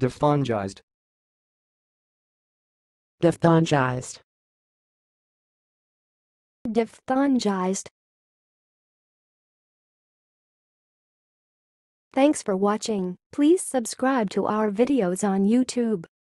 diphthongized, diphthongized, diphthongized. Thanks for watching. Please subscribe to our videos on YouTube.